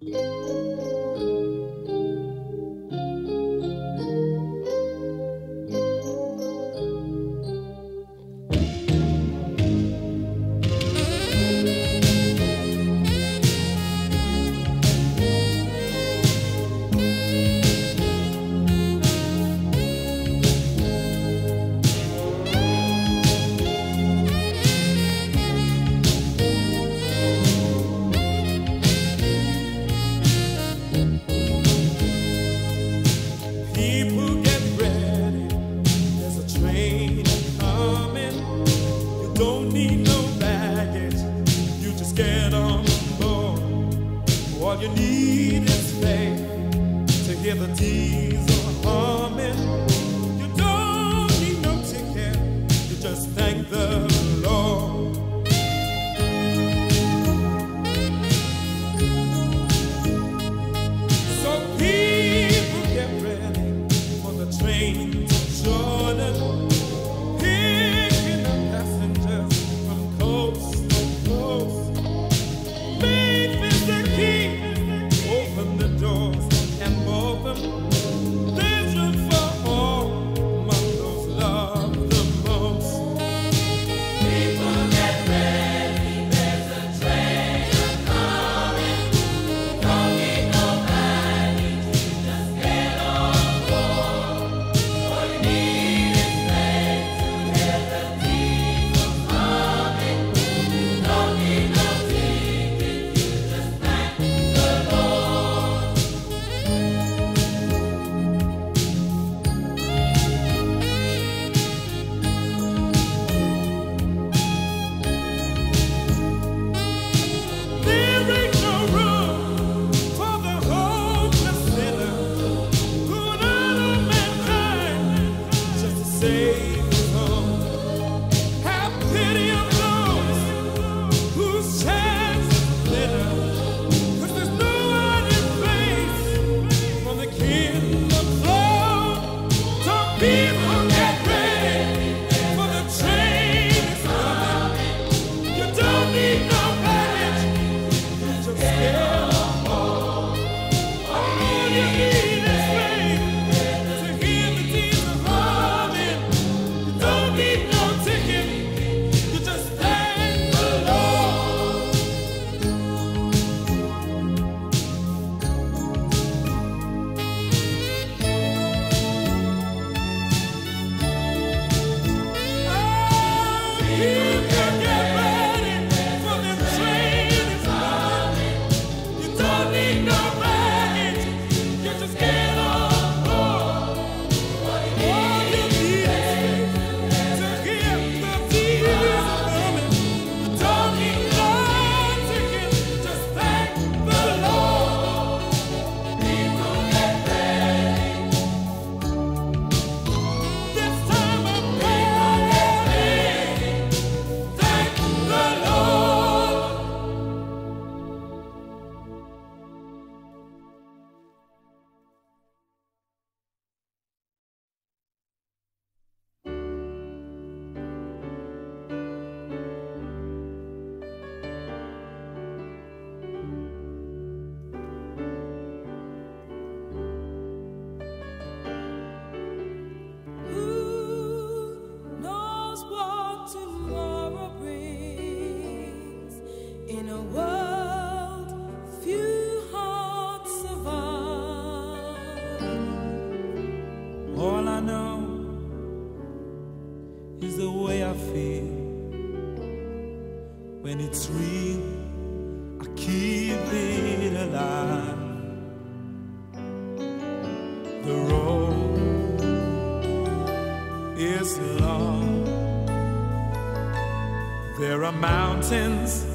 Mountains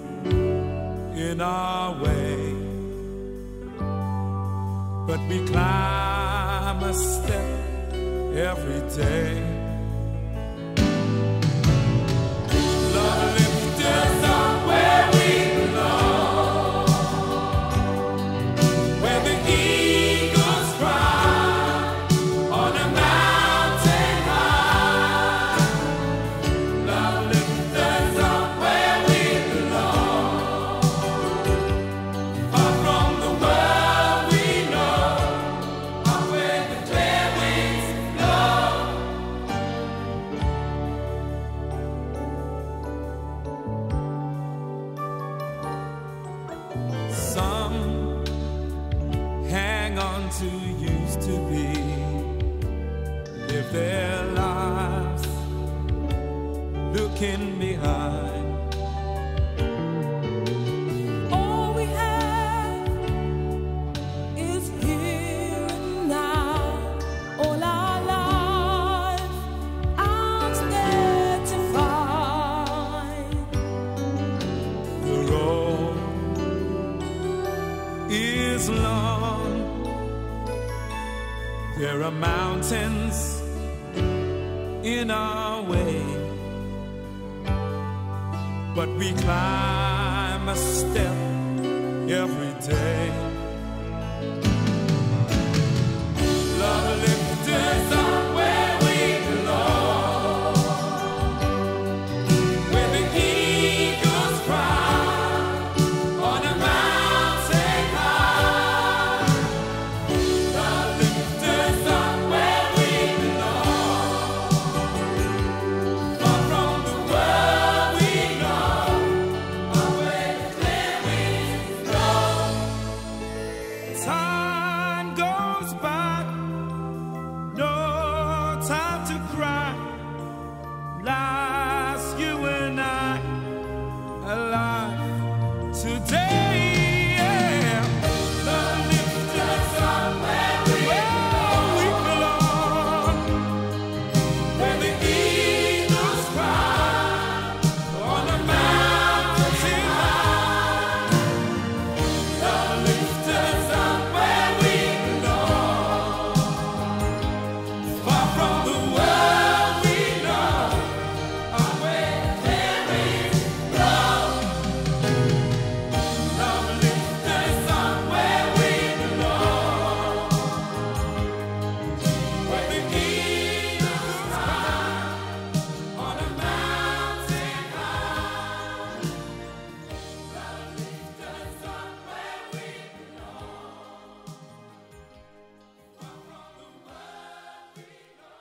in our way, but we climb a step every day. Love lifts us up where we belong, where the eagles fly on a mountain high. Love lifts us up where we belong, far from the ones who used to be live their lives looking behind. All we have is here and now. All our life out there to find. The road is long. There are mountains in our way, but we climb a step every day. Love lifts us up where we belong, where the eagles cry on a mountain high. Love lifts us up where we belong, far from the world we know, away where we go. Time goes by, no time to cry. Last you and I alive today. Yeah. Love lifts us up where we belong, where the eagles cry on a mountain high. Love lifts us up where we belong, far from the world we know, away where we go. Love lifts us up where we belong, where the eagles cry on a mountain high. Love lifts us up where we belong, far from the world we know.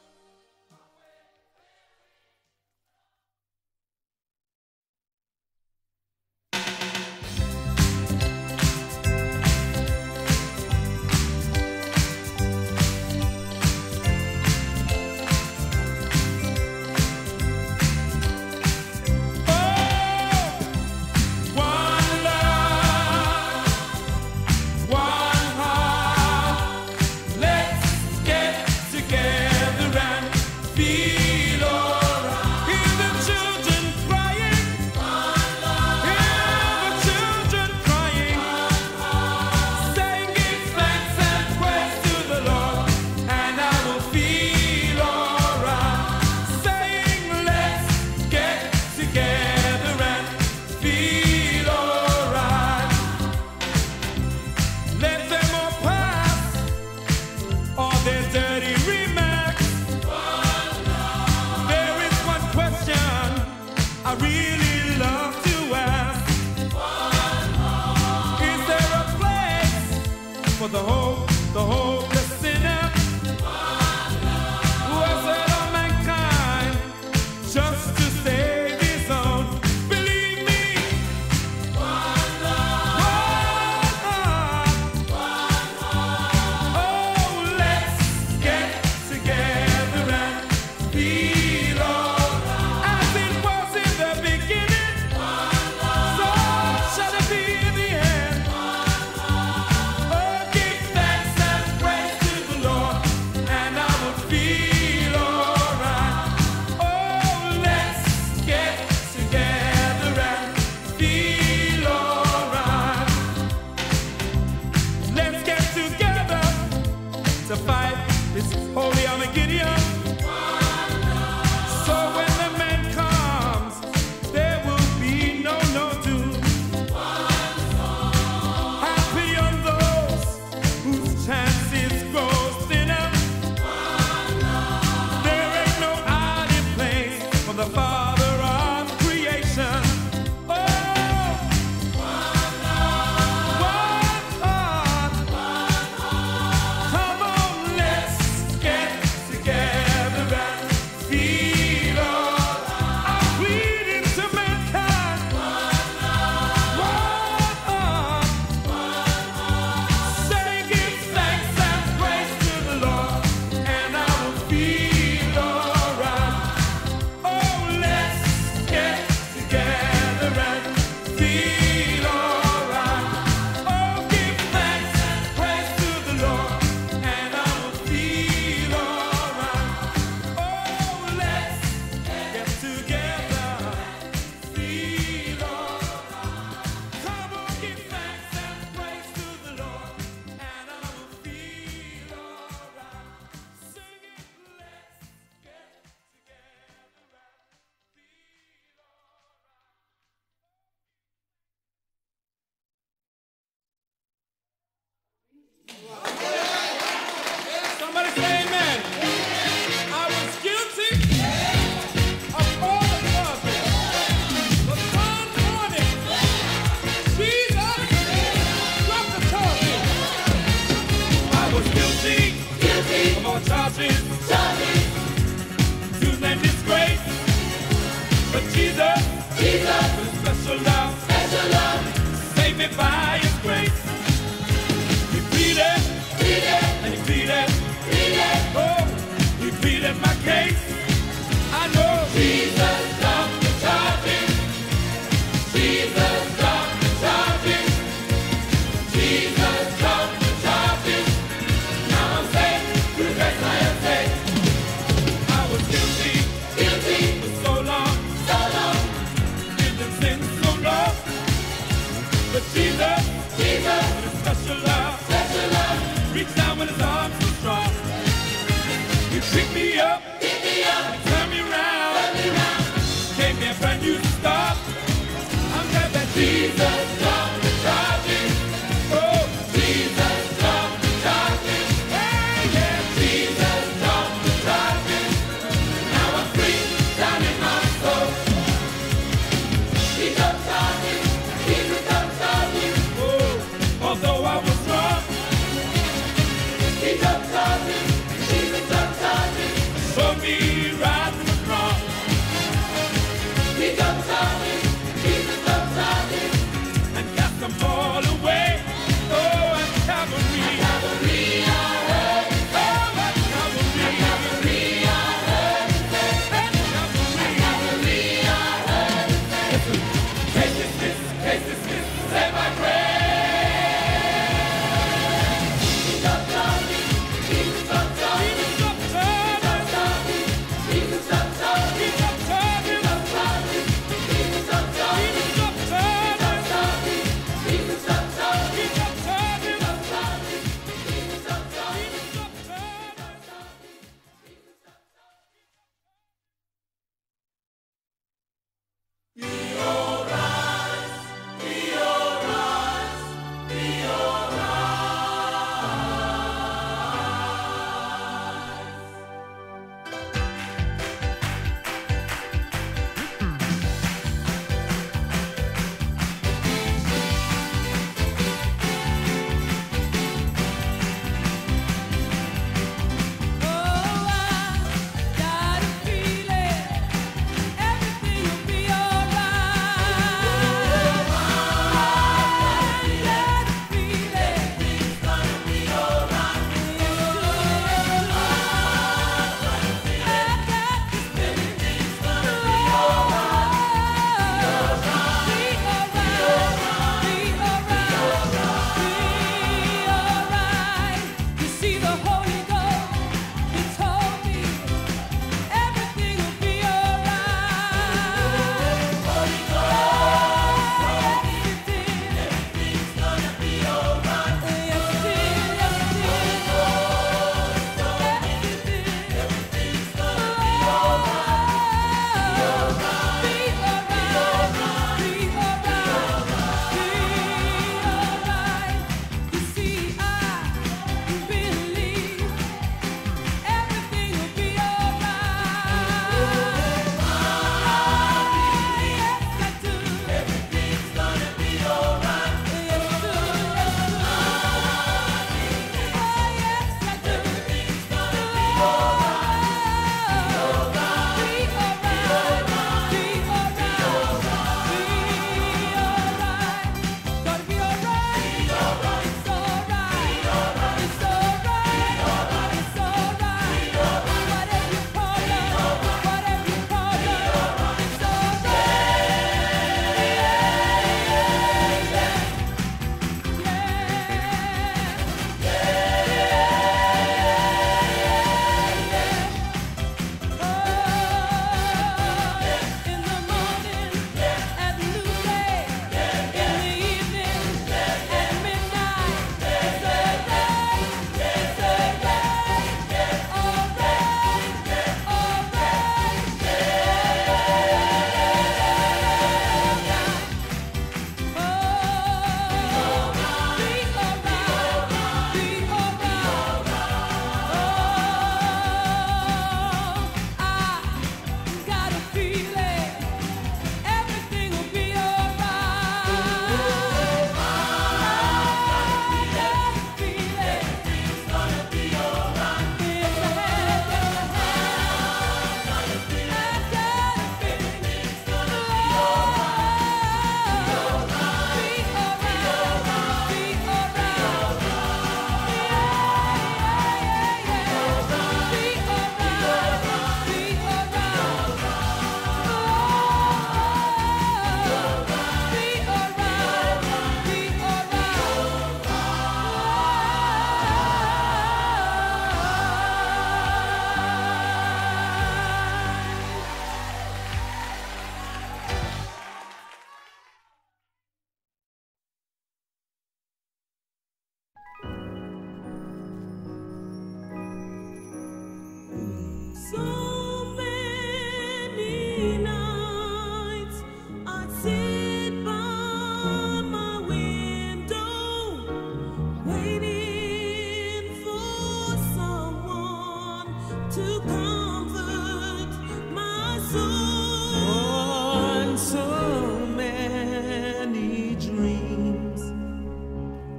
One love, one heart. Let's get together and feel alright. Hear the children crying. Hear the children crying. Saying thanks and praise to the Lord, and I will feel alright. Saying let's get together and feel alright. Let them all pass all their dirty remarks. There is one question I really love to ask. Is there a place for the hopeless sinner who has led all mankind just to save his own? Believe me, one heart. Oh, let's get together and feel alright. As it was in the beginning, so shall it be in the end. Oh, give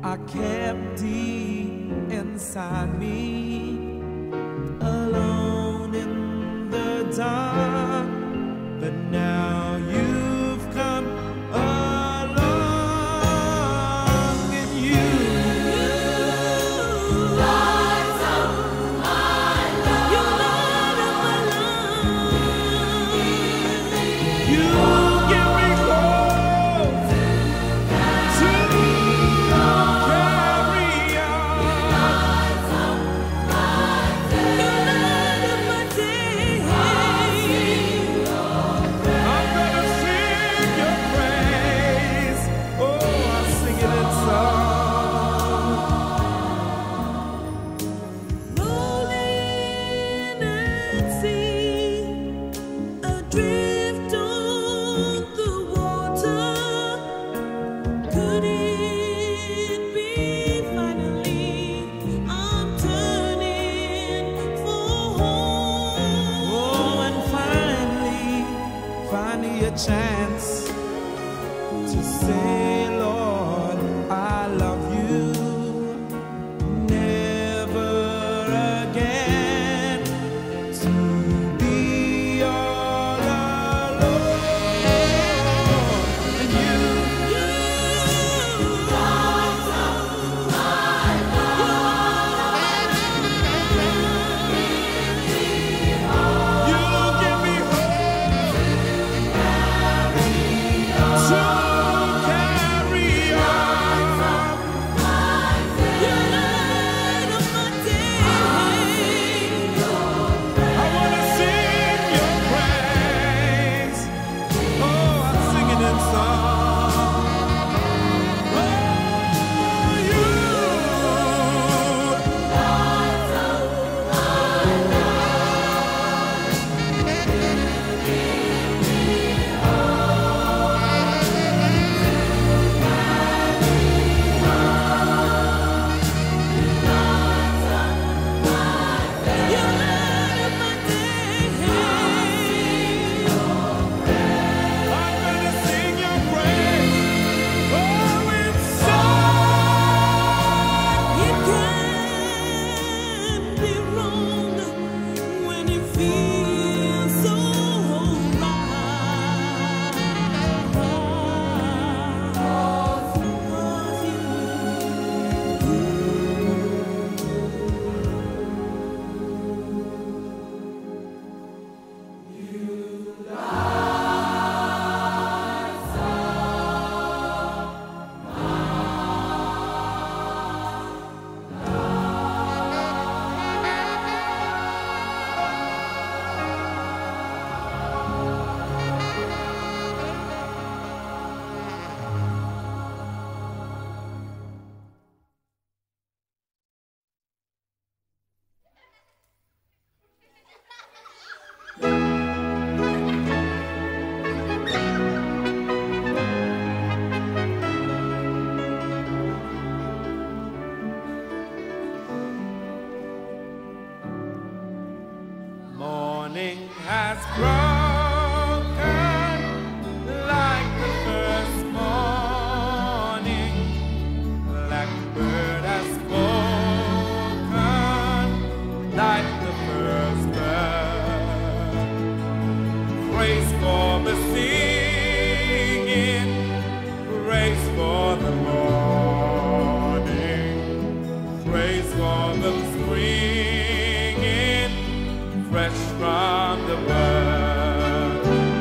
I kept deep inside me, alone in the dark, but now you've come along, and you light up my life. You light up my life. You give me hope to carry on. You light up my day. You light up my day. I'm gonna sing your praise. Oh, I'll sing it in song. Rolling at sea, adrift on the water. Could it be finally I'm turning for home? Oh, and finally a chance to say, Lord, I love you. Never again to be all alone. And you light up my life. You give me hope to carry on. You light up my day. I wanna sing your praise. Oh, I'm singing in song. Oh, you light up my day. I'm gonna sing your praise. Oh, in song. It can't be wrong when it feels so right. 'Cause morning has broken like the first morning. Blackbird has spoken like the first bird. Praise for the singing, praise for the morning, praise for the springing, fresh from the bird.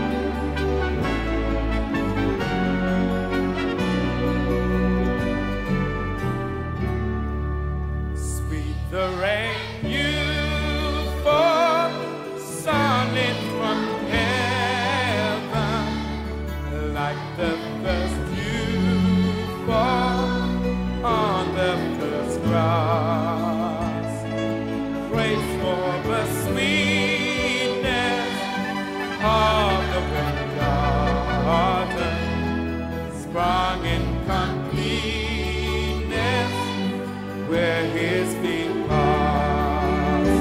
Sweet the rain you fall, falling from heaven, like the first dew fall on the first grass. Praise for the sweetness of the garden, sprung in completeness where his feet pass.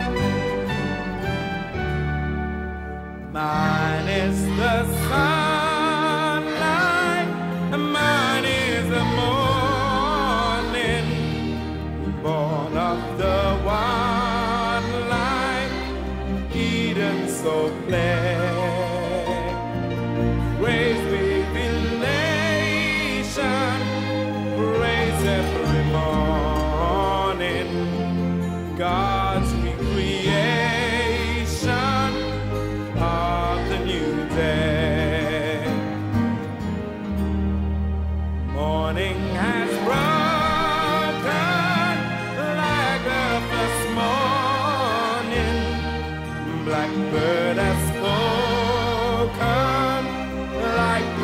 Mine is the sun.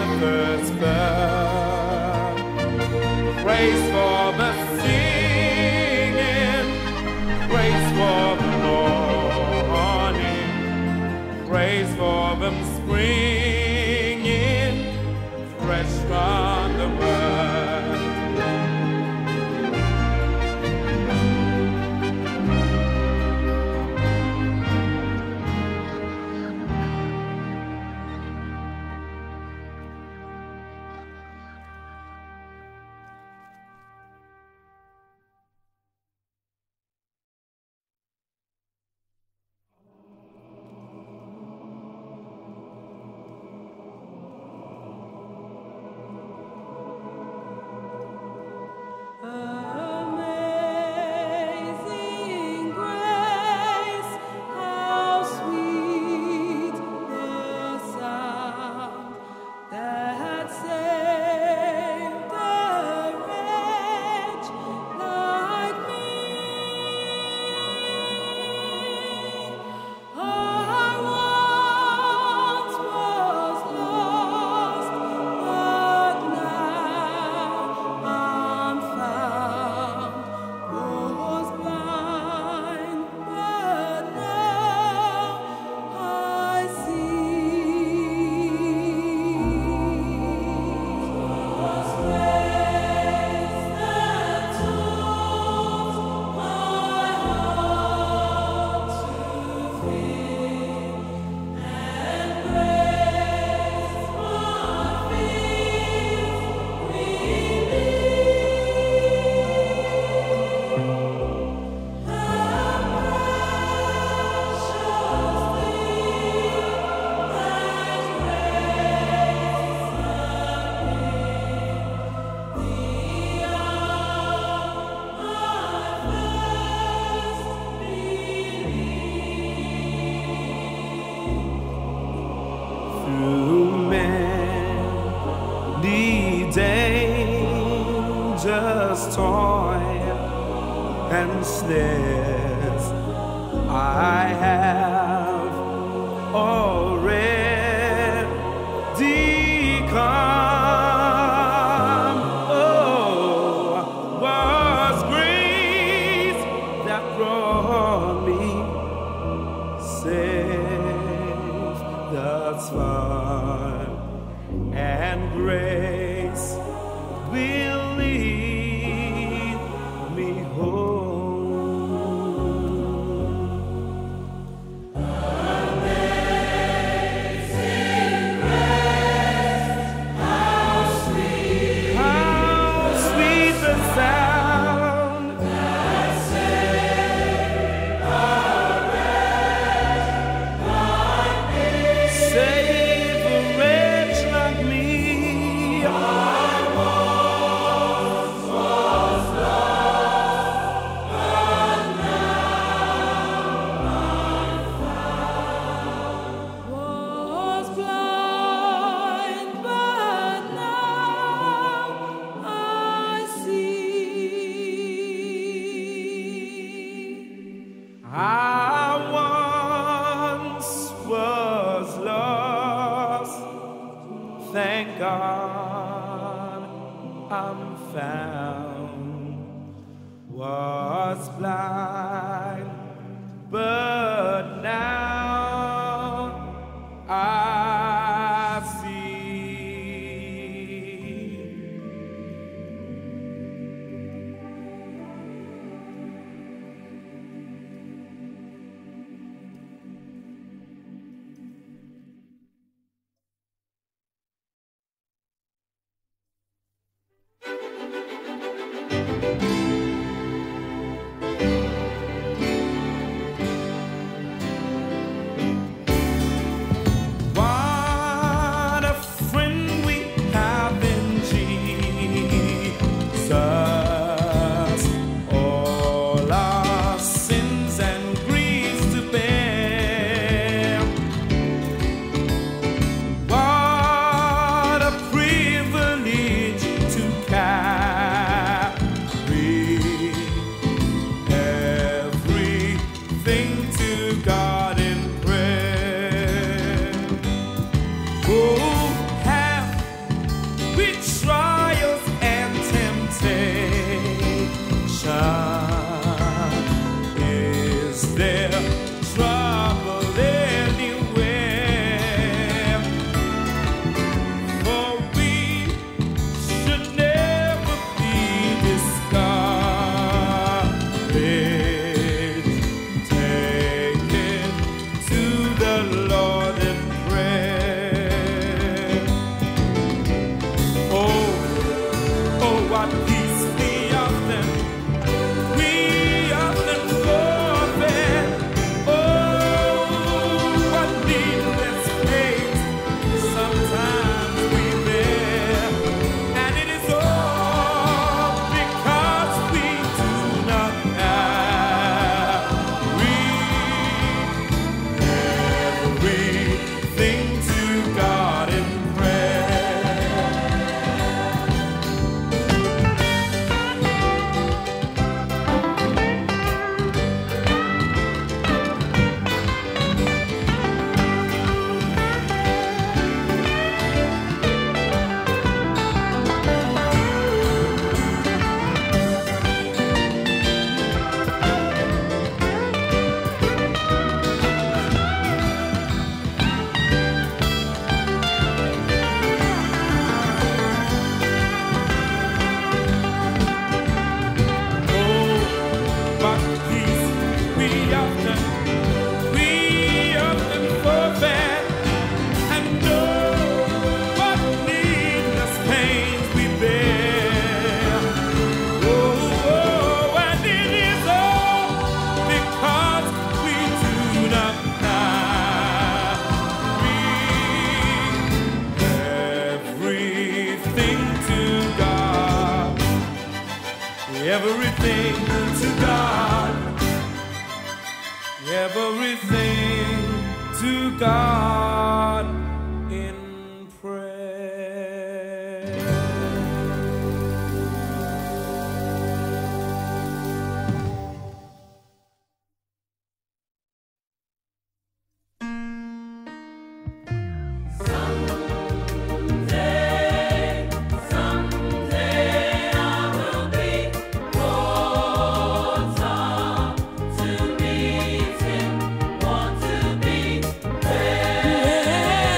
the first bird. Praise for the singing, praise for the morning, praise for them springing fresh from the word. Amazing grace, how sweet the sound that saved a wretch like me. I once was lost, but now I'm found. Was blind, but now I see. Was grace that taught my heart to fear, and grace my fears Through many dangers, toil and snares, I have already come. Oh, was grace that brought me safe thus far, and grace will lead me home. Amazing grace, how sweet the sound that saved a save a wretch like me. I once was lost, but now I'm found. Was blind, but now I see. I once was lost, thank God I'm found. Was blind, but now I see. everything to God, everything to God in prayer. Yeah.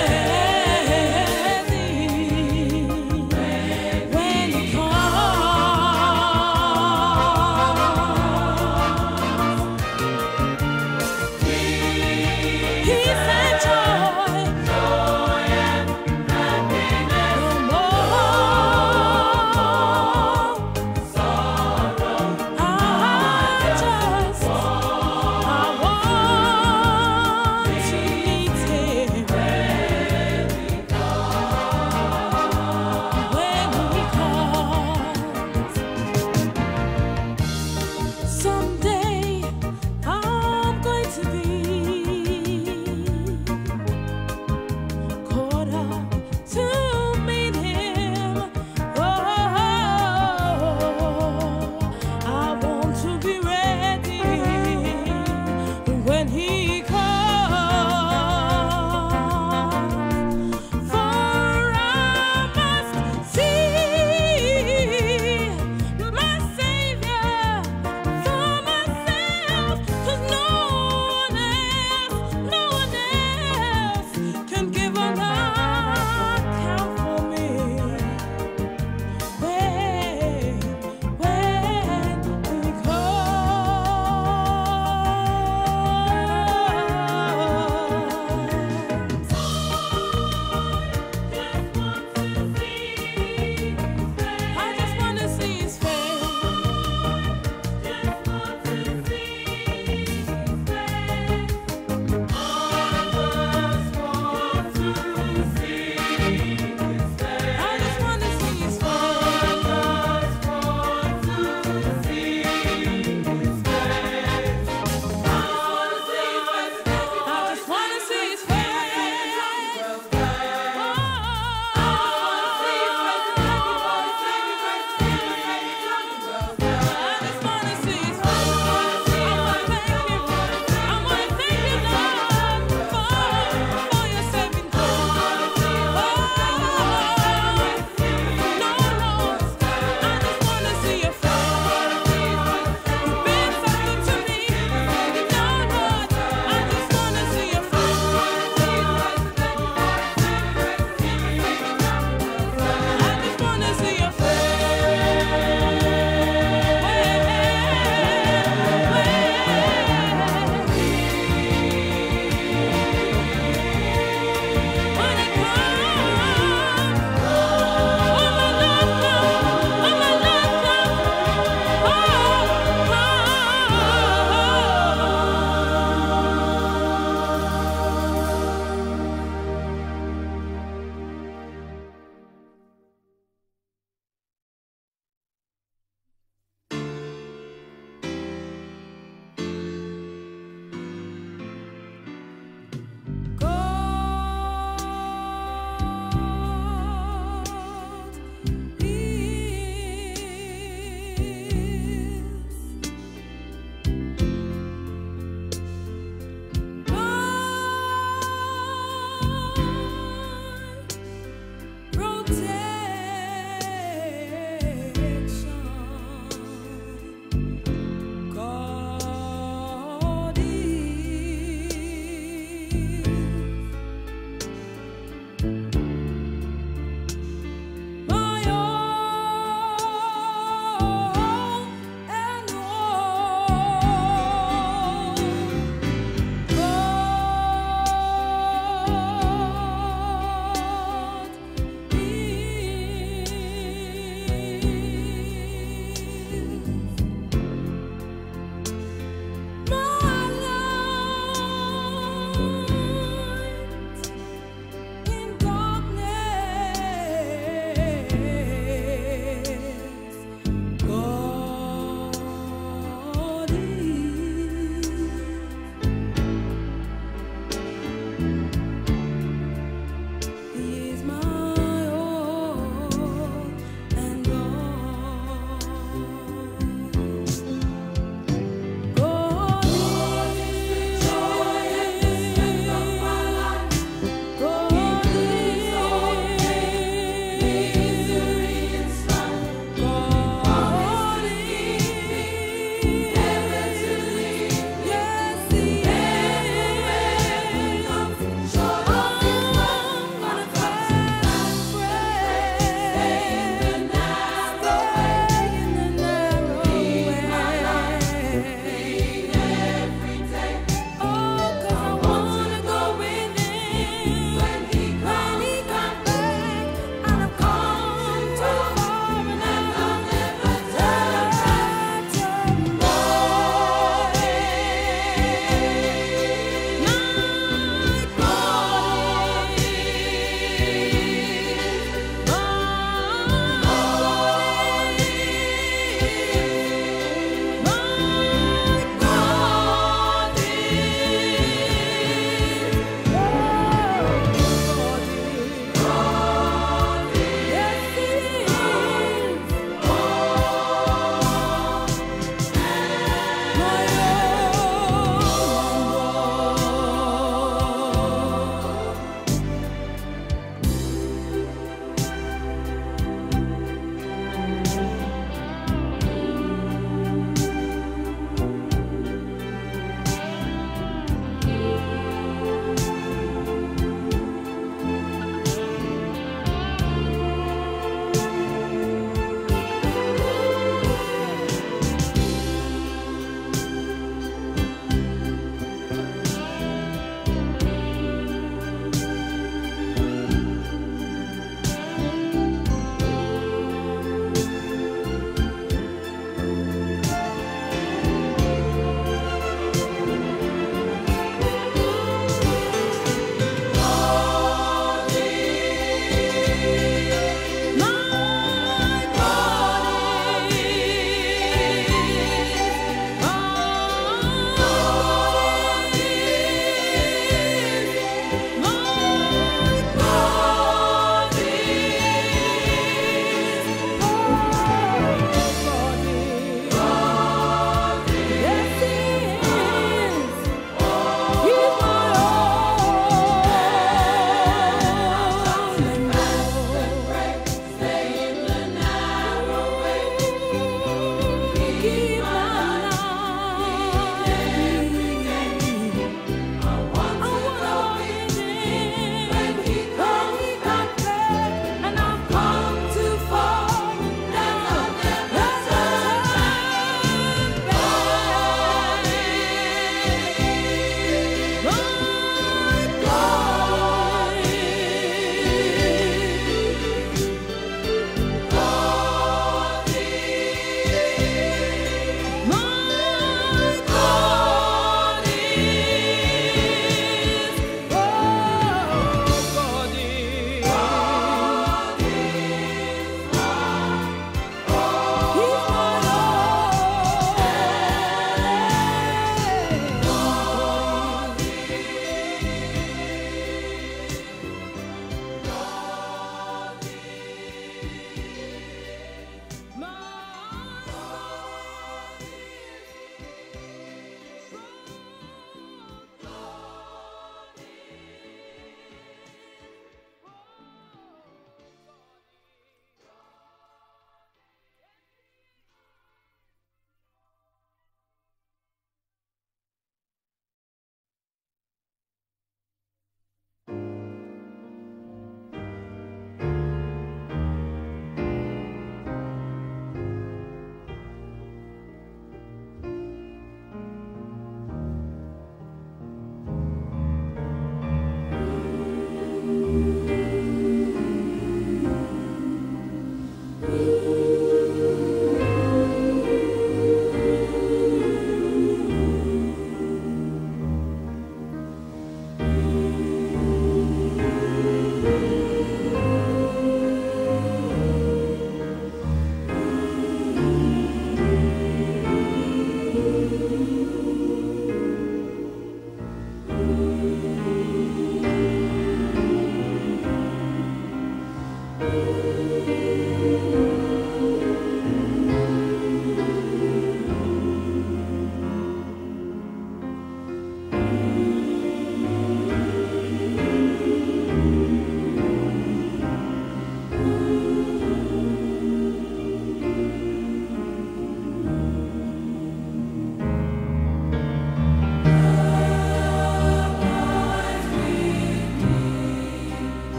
Ooh.